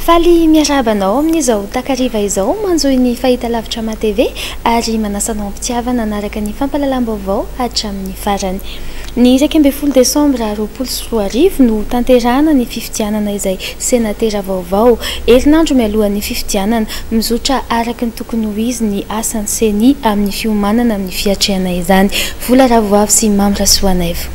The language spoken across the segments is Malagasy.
Faly miarabanao amin'izao takariva izao manjoy ny fahitalavitra ma-TV ary manasanao mpitiavana anaraka ny fampalalam-baovao hatramin'ny farany. Ny 12 Desambra 2024 no tanterahana ny fifidianana izay senatera vaovao. Herinandro mialohan'ny fifidianana mizotra araka ny tokony ho izy ny asan'ny seni amin'ny fiomanana amin'ny fiatrehana izany. Vola Ravoavy sy Mamy Rasoanaivo.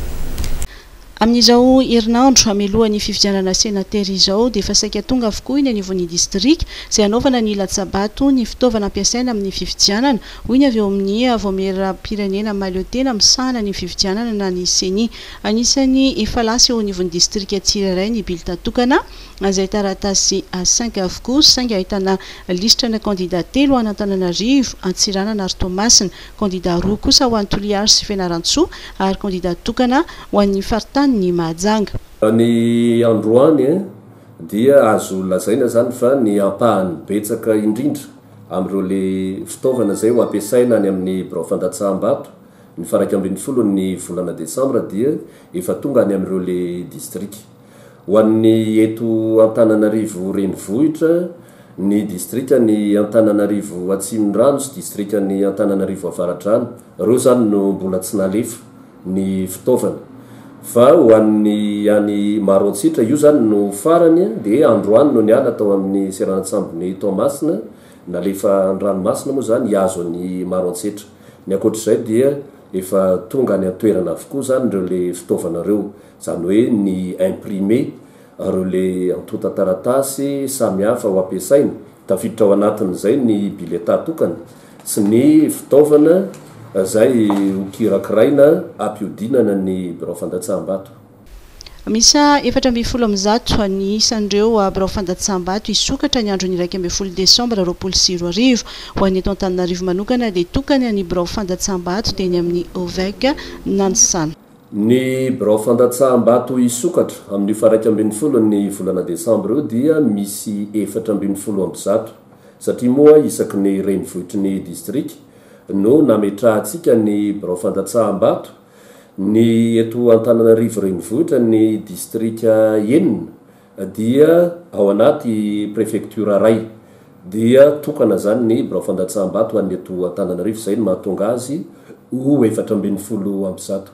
Amin'izao herinandro amelohan'ny fifidianana senatera izao dia efa saika tonga avokoa iny anivon'ny distrika izay anaovana ny latsabato ny fitaovana ampiasaina amin'ny fifidianana hoy ny avy eo amin'ny voameram-pirenena mahaleotena misahana ny fifidianana na ny seni. Anisany efa lasa eo anivon'ny distrika tsirairay ny bileta tokana izay taratasy 5 avokoa saingy ahitana listrana candidat telo ho Antananarivo, Antsirana ary Toamasina, candidat roa kosa ho an'ny Toliara sy Fianarantsoa ary candidat tokana ho an'ny faritany ny Mahajanga. Ny androany dia azo lazaina zany fa ny ampahany betsaka indrindra amin'ireo le fitaovana zay ho ampiasaina any amin'ny birao fandatsaham-bato ny faraika ambin'ny folo ny volana Desambra dia efa tonga any amin'ireo le distrika. Ho an'ny eto Antananarivo renivohitra ny distrika ny Antananarivo Atsimondrano sy distrika ny Antananarivo Avaradrano ireo zany no mbola tsy nalefa ny fitaovana. Fa ho an'ny any Maroantsitra io zany no farany dia androany no niala tao amin'ny Seranatsambony Toamasina nalefa an-dranomasina moa zany hiazo ny Maroantsitra. Ny ankoatr'izay dia efa tonga any an-toerana avokoa zany ireo le fitaovana ireo, zany hoe ny imprimé ireo le antota taratasy samihafa ho ampiasaina tafiditra ao anatin'izay ny bileta tokana sy ny fitaovana zay ho kirakiraina ampiodinana ny birao fandatsaham-bato. Misa 410 ny isan'ireo birao fandatsaham-bato isokatra ny andro ny 12 Desambra 2024 ho an'ny eto Antananarivo manokana dia tokany ny birao fandatsaham-bato dia ny amin'ny Ovec Nanisana. Ny birao fandatsaham-bato isokatra amin'ny 12 ny volana Desambra io dia misy 410 satria moa isaky ny renivohitry ny distrika no nametrahantsika ny birao fandatsaham-bato ny eto Antananarivo renivohitra ny distrika enina dia ao anaty prefectura ray dia tokana zany ny birao fandatsaham-bato an'ny eto Antananarivo izay no mahatonga azy ho 410.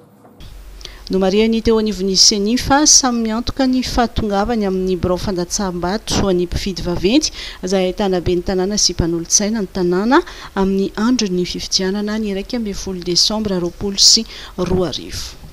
No mariany teo anivon'ny seni fa samy miantoka ny fahatongavany amin'ny birao fandatsaham-bato ho an'ny mpifidy vaventy izay ahitana ben'ny tanàna sy mpanolontsaina ny tanàna amin'ny andron'ny fifidianana ny 12 Desambra 2024.